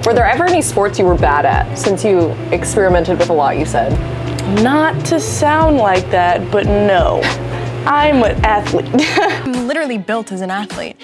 Were there ever any sports you were bad at, since you experimented with a lot, you said? Not to sound like that, but no. I'm an athlete. I'm literally built as an athlete.